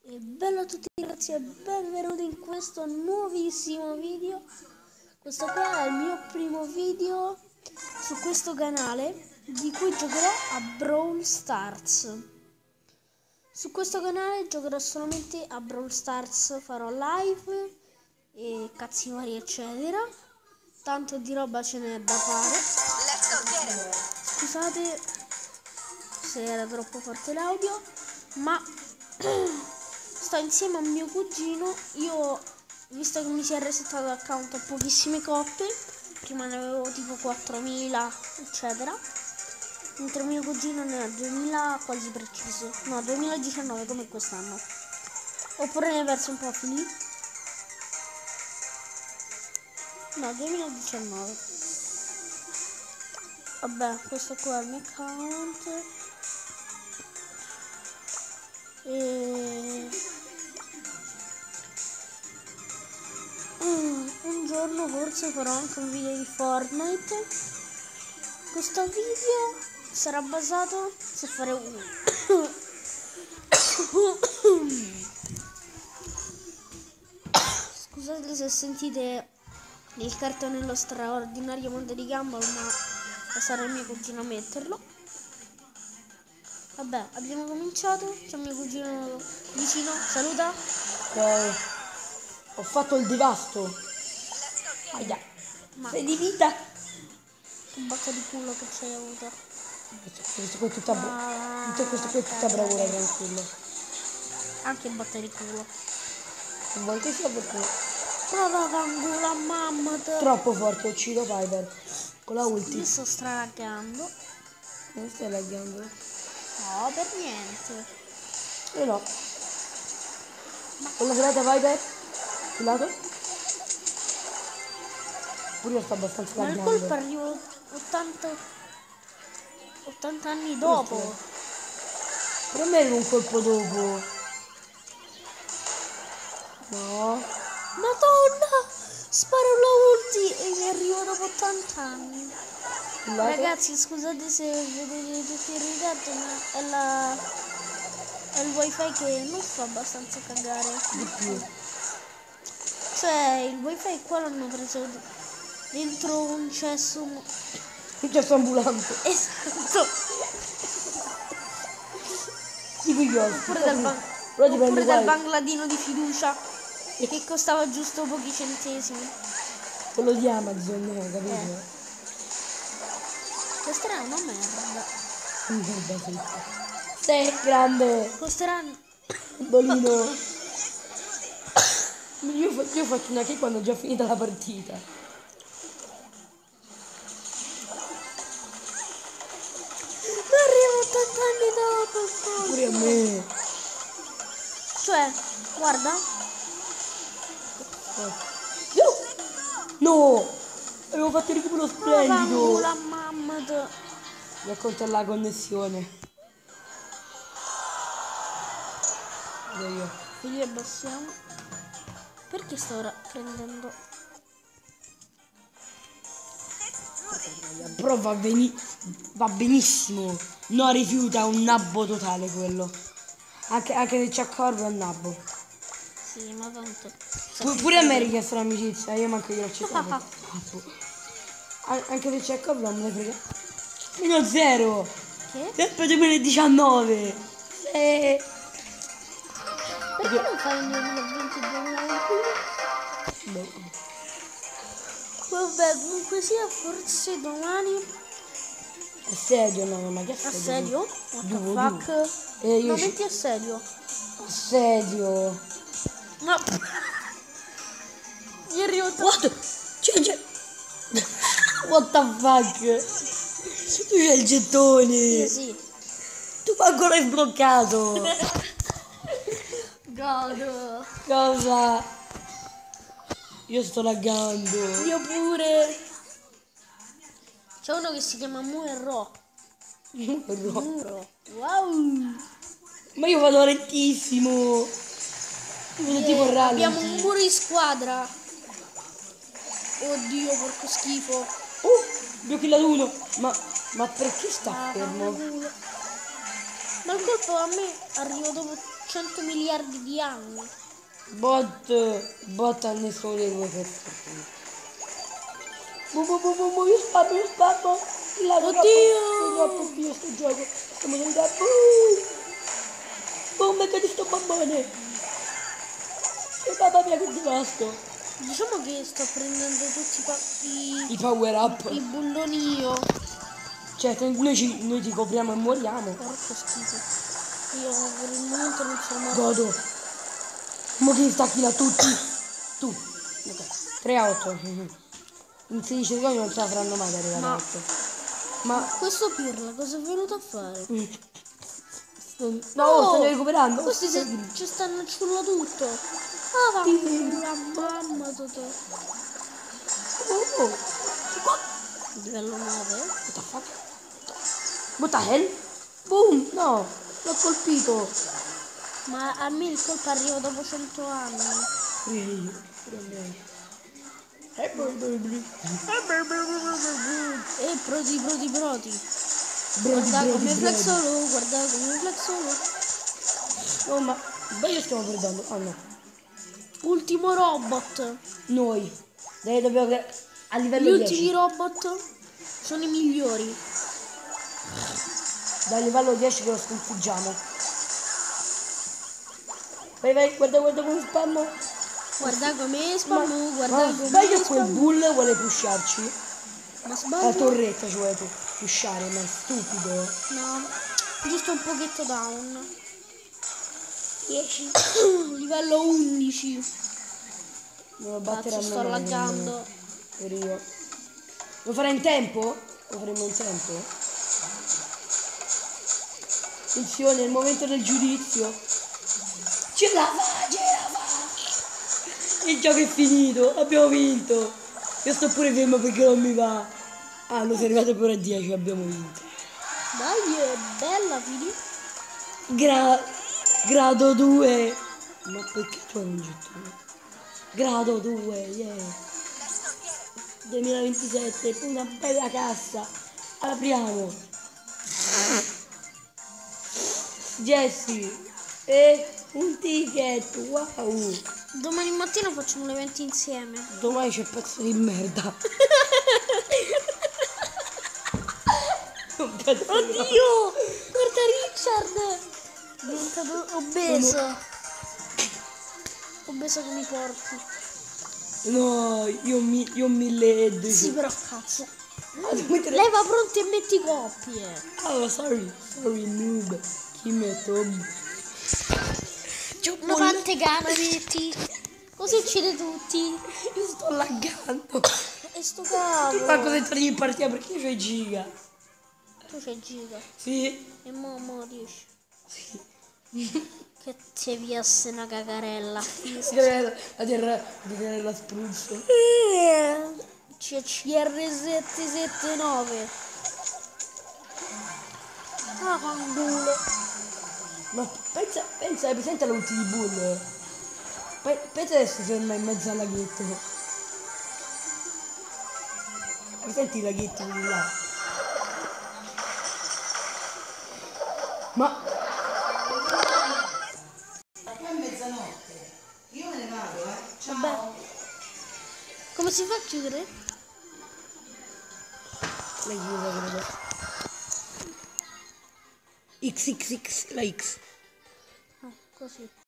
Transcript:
E bello a tutti ragazzi e benvenuti in questo nuovissimo video. Questo qua è il mio primo video su questo canale di cui giocherò a Brawl Stars. Su questo canale giocherò solamente a Brawl Stars, farò live e cazzi vari eccetera. Tanto di roba ce n'è da fare. Scusate se era troppo forte l'audio, ma sto insieme a mio cugino. Io, visto che mi si è resettato l'account a pochissime coppe, prima ne avevo tipo 4000 eccetera, mentre mio cugino ne ha 2000 quasi precise, no 2019 come quest'anno, oppure ne ha perso un po' finì, no 2019. Vabbè, questo qua è il mio account. E un giorno forse farò anche un video di Fortnite. Questo video sarà basato su fare un scusate se sentite il cartonello straordinario mondo di Gumball, ma sarà il mio cugino a metterlo. Vabbè, abbiamo cominciato. C'è mio cugino vicino, saluta. Ho fatto il devasto. Aia. Ma Sei di vita. che botta di culo che c'hai avuto. Questo qua è tutta bravura, tranquillo. Anche botta di culo. Non vuoi che sia perché Prova cangula mamma. troppo forte, uccido Piper. Con la ulti. Io sto stralaggando. Non stai laggando? No, per niente. No. Con la serata Piper? Sul lato? Pure io sto abbastanza Ma il laggando. colpo arriva 80 anni dopo. Per me era un colpo dopo. No. Madonna! Sparo la ulti e mi arrivo dopo 80 anni. Ragazzi, scusate se vedete tutti in ritardo, ma è il wifi che non fa abbastanza cagare. Di più. Cioè, il wifi qua l'hanno preso dentro un cesso. Un cesso ambulante. Esatto. Tipo io. Oppure dal bangladino di fiducia che costava giusto pochi centesimi. Quello di Amazon, capito? Costerà una merda. Sei grande. Costerà. Bolino. Io faccio una kick quando ho già finita la partita. Ma arrivo 80 anni dopo. Pure a me. Cioè, guarda. No! Avevo fatto il recupero splendido. La mamma. Mi acconto la connessione. Vedo io. Quindi abbassiamo. Perché sto ora prendendo? Però va benissimo. No, rifiuta un nabbo totale quello. Anche se c'è Corvo è un nabbo. Sì, ma tanto. Pure a me richiesto l'amicizia, io manco glielo accettato. Anche se c'è Corvo non me ne frega. Meno 0. Che? Sempre 2019. Perché non fai il 2020-2021? Vabbè, comunque sia, forse domani. Assedio, no, ma che Assedio? What the fuck? Io No, metti assedio. Assedio. No. Io arrivo. What? C'è. What the fuck? Tu c'hai il gettone. Sì. Tu ancora hai sbloccato. Godo. Cosa? Io sto laggando. Io pure. C'è uno che si chiama Muerro. Muro. Wow. Ma io vado lentissimo. Vedo tipo il rally. Abbiamo un muro in squadra. Oddio, porco schifo. Abbiamo killato uno. Ma perché sta fermo? Ma il colpo a me arriva dopo 100 miliardi di anni. Bot a nessuno dei due per fortuna. Io spammo. Troppo figlio sto gioco. Stiamo andando. Becca di sto bambone. E mamma mia che devasto. Diciamo che sto prendendo tutti I power up. i bulloni io. Cioè, noi ti copriamo e moriamo. Porco schifo. Io per il momento non sono morto. Godo. Mo che stacchi da tutti. Tu. Ok. 3 a 8. In 16 secondi non ce la faranno mai ad arrivare a 8. Ma questo pirla cosa è venuto a fare? no, stanno recuperando. Questi ci stanno ciullo tutto. Ah, va la mamma Totò. Livello 9. What the fuck? What the hell? Boom! No! L'ho colpito! Ma a me il colpo arriva dopo 100 anni. Broti. Guarda come flexolo, guarda come flexolo. Oh, ma io stiamo perdendo. Ah no. Ultimo robot. Noi. Dai, dobbiamo a livello Gli 10. ultimi robot sono i migliori. Dal livello 10 che lo sconfiggiamo. Vai, guarda come spammo. Guarda come spammo, guarda come sbaglio quel bull vuole pusharci. Ma La sbaglio? torretta ci vuole pushare, ma è stupido. No, giusto un pochetto down. 10. Livello 11. Non lo batteranno Cazzo, sto mai, laggando. per io. Lo farei in tempo? Lo faremo in tempo? Attenzione, è il momento del giudizio. Ce la fa! Il gioco è finito, abbiamo vinto. Io sto pure fermo perché non mi va. Ah, non sei arrivato pure a 10, abbiamo vinto. Dai, è bella, figli. Grado 2. Ma perché tu hai un gettone? Grado 2, yeah. 2027, una bella cassa. Apriamo. Jessie. E un ticket, wow. Domani mattina facciamo un evento insieme. Domani c'è pezzo di merda. Oddio! Guarda Richard! È diventato obeso. Obeso che mi porti. No, io ho 1200. Sì, però cazzo. Leva. Leva pronti e metti coppie. Oh, sorry, noob. Chi metto? Una pantegana metti. Così uccide tutti. Io sto laggando. E sto cavolo. Ma cosa entrare in partita perché io c'ho i giga? Tu c'hai giga. Sì. E mo riesci. Sì. Che ti viasse una cagarella. A dire la spruzzo. CR779. Ah, fanculo. Ma pensa, è presente l'ulti di bull? Pensa adesso si ferma in mezzo al laghetto. Mi senti i laghetti di là? Ma È mezzanotte. Io me ne vado, Ciao. Vabbè. Come si fa a chiudere? la chiusa credo. XXX, la X. Ah, così.